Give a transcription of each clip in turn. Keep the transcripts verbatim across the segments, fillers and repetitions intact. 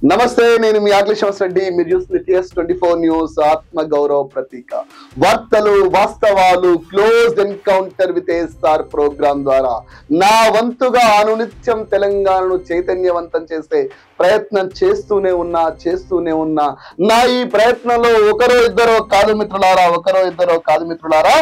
నమస్తే, నేను మీ అఖిలేష్ రెడ్డి. మీరు చూస్తున్న టీఎస్ ట్వంటీ ఫోర్ న్యూస్. ఆత్మ గౌరవ ప్రతీక వార్తలు, వాస్తవాలు, close encounter with S R programme ద్వారా నా వంతుగా అనునిత్యం తెలంగాణను చైతన్యవంతం చేసే ప్రయత్నం చేస్తూనే ఉన్నా చేస్తూనే ఉన్నా నా ఈ ప్రయత్నంలో ఒకరో ఇద్దరో కాదు మిత్రులారా, ఒకరో ఇద్దరో కాదు మిత్రులారా,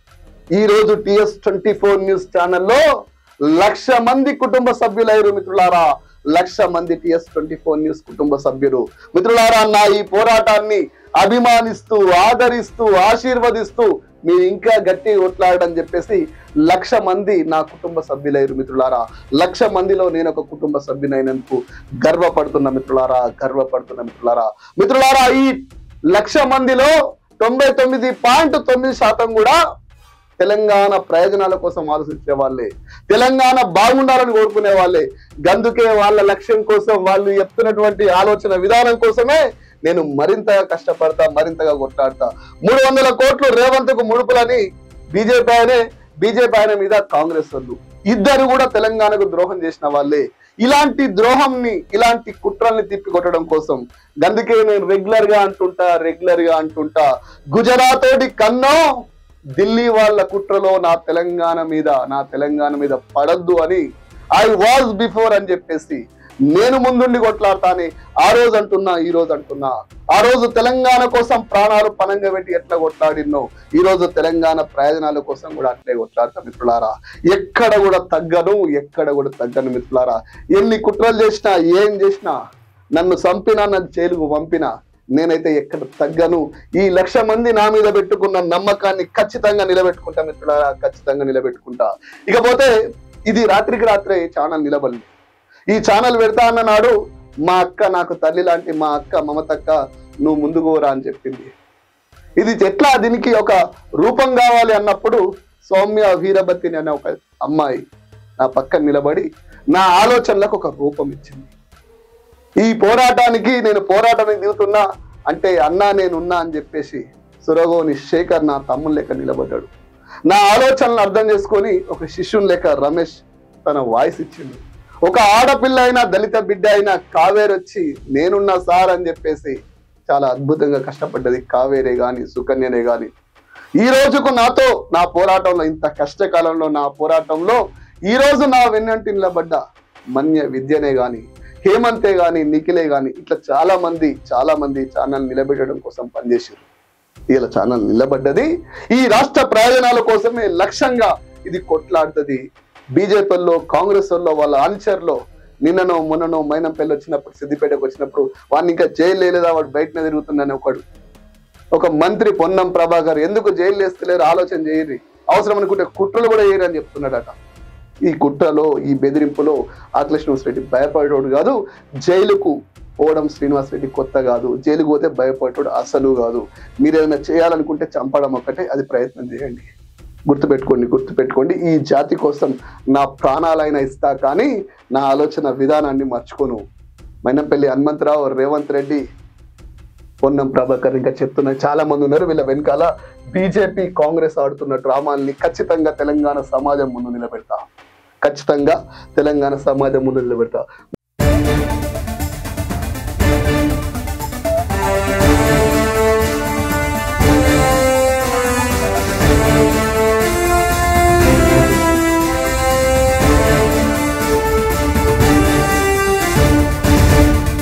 ఈ రోజు టీఎస్ ట్వంటీ ఫోర్ న్యూస్ ఛానల్లో లక్ష మంది కుటుంబ సభ్యులైరు మిత్రులారా. లక్ష మంది టీఎస్ ట్వంటీ ఫోర్ న్యూస్ కుటుంబ సభ్యులు మిత్రులారా. నా ఈ పోరాటాన్ని అభిమానిస్తూ, ఆదరిస్తూ, ఆశీర్వదిస్తూ మీరు ఇంకా గట్టి కొట్లాడని చెప్పేసి లక్ష మంది నా కుటుంబ సభ్యులైరు మిత్రులారా. లక్ష మందిలో నేను ఒక కుటుంబ సభ్యునైనందుకు గర్వపడుతున్న మిత్రులారా, గర్వపడుతున్న మిత్రులారా. మిత్రులారా, ఈ లక్ష మందిలో తొంభై తొమ్మిది పాయింట్ తొమ్మిది శాతం కూడా తెలంగాణ ప్రయోజనాల కోసం ఆలోచించే వాళ్ళే, తెలంగాణ బాగుండాలని కోరుకునే వాళ్ళే. గందుకే వాళ్ళ లక్ష్యం కోసం, వాళ్ళు చెప్తున్నటువంటి ఆలోచన విధానం కోసమే నేను మరింతగా కష్టపడతా, మరింతగా కొట్లాడతా. మూడు వందల కోట్లు రేవంత్ కు ముడుపులని బీజేపీ ఆయనే, బీజేపీ ఆయన మీద కాంగ్రెస్ వాళ్ళు ఇద్దరు కూడా తెలంగాణకు ద్రోహం చేసిన వాళ్ళే. ఇలాంటి ద్రోహంని, ఇలాంటి కుట్రల్ని తిప్పికొట్టడం కోసం గందుకే నేను రెగ్యులర్ గా అంటుంటా రెగ్యులర్ గా అంటుంటా గుజరాత్ తోటి కన్నో ఢిల్లీ వాళ్ళ కుట్రలో నా తెలంగాణ మీద నా తెలంగాణ మీద పడద్దు అని ఐ వాజ్ బిఫోర్ అని చెప్పేసి నేను ముందుండి కొట్లాడతాని ఆ రోజు అంటున్నా, ఈ రోజు అంటున్నా. ఆ రోజు తెలంగాణ కోసం ప్రాణాలు పనంగా పెట్టి ఎట్లా కొట్లాడినో ఈ రోజు తెలంగాణ ప్రయోజనాల కోసం కూడా అట్లే కొట్లాడతా మిత్రులారా. ఎక్కడ కూడా తగ్గను, ఎక్కడ కూడా తగ్గను మిత్రులారా. ఎన్ని కుట్రలు చేసినా, ఏం చేసినా, నన్ను చంపినా, నన్ను జైలుకు పంపినా నేనైతే ఎక్కడ తగ్గను. ఈ లక్ష మంది నా మీద పెట్టుకున్న నమ్మకాన్ని ఖచ్చితంగా నిలబెట్టుకుంటా మిత్రులారా, ఖచ్చితంగా నిలబెట్టుకుంటా. ఇకపోతే ఇది రాత్రికి రాత్రే ఛానల్ నిలబడింది. ఈ ఛానల్ పెడతా అన్న నాడు మా అక్క, నాకు తల్లి లాంటి మా అక్క మమతక్క, నువ్వు ముందుకు రా అని చెప్పింది. ఇది ఎట్లా, దీనికి ఒక రూపం కావాలి అన్నప్పుడు సౌమ్య వీరభతిని అనే ఒక అమ్మాయి నా పక్కన నిలబడి నా ఆలోచనలకు ఒక రూపం ఇచ్చింది. ఈ పోరాటానికి నేను పోరాటానికి దిగుతున్నా అంటే అన్నా నేనున్నా అని చెప్పేసి సురగోని శేఖర్ నా తమ్ముని లెక్క నిలబడ్డాడు. నా ఆలోచనలు అర్థం చేసుకొని ఒక శిష్యుని లెక్క రమేష్ తన వాయిస్ ఇచ్చిండు. ఒక ఆడపిల్ల అయినా, దళిత బిడ్డ అయినా కావేరి వచ్చి నేనున్నా సార్ అని చెప్పేసి చాలా అద్భుతంగా కష్టపడ్డది. కావేరే గాని, సుకన్యనే గాని ఈ రోజుకు నాతో నా పోరాటంలో, ఇంత కష్టకాలంలో నా పోరాటంలో ఈ రోజు నా వెన్నంటి నిలబడ్డ మన్య విద్యనే గాని, హేమంతే గాని, నిఖిలే గాని, ఇట్లా చాలా మంది చాలా మంది ఛానల్ నిలబెట్టడం కోసం పనిచేశారు. ఇలా ఛానల్ నిలబడ్డది ఈ రాష్ట్ర ప్రయోజనాల కోసమే. లక్ష్యంగా ఇది కొట్లాడుతుంది. బీజేపీలో, కాంగ్రెస్ లో, వాళ్ళ ఆన్సర్లో నిన్ననో మొన్ననో మైనంపల్లి వచ్చినప్పుడు, సిద్దిపేటకు వచ్చినప్పుడు వాడిని ఇంకా జైలు లేదా, వాడు బయటనే తిరుగుతుందని ఒకడు ఒక మంత్రి పొన్నం ప్రభాకర్ ఎందుకు జైలు వేస్తలేరు ఆలోచన చేయరు, అవసరం అనుకుంటే కుట్రలు కూడా చేయరు అని చెప్తున్నాడట. ఈ కుట్రలో, ఈ బెదిరింపులో అఖిలేష్ రెడ్డి భయపడేటోడు కాదు. జైలుకు పోవడం శ్రీనివాస్ రెడ్డి కొత్త కాదు. జైలుకు పోతే భయపడేటోడు అసలు కాదు. మీరు ఏదైనా చేయాలనుకుంటే చంపడం ఒక్కటే, అది ప్రయత్నం చేయండి. గుర్తుపెట్టుకోండి, గుర్తుపెట్టుకోండి. ఈ జాతి కోసం నా ప్రాణాలైనా ఇస్తా, కానీ నా ఆలోచన విధానాన్ని మర్చుకోను. మైనంపల్లి హనుమంతరావు, రేవంత్ రెడ్డి, పొన్నం ప్రభాకర్ ఇంకా చెప్తున్న చాలా మంది ఉన్నారు. వీళ్ళ వెనకాల బీజేపీ, కాంగ్రెస్ ఆడుతున్న డ్రామాల్ని ఖచ్చితంగా తెలంగాణ సమాజం ముందు నిలబెడతా, ఖచ్చితంగా తెలంగాణ సమాజం ముందు నిలబెడతా.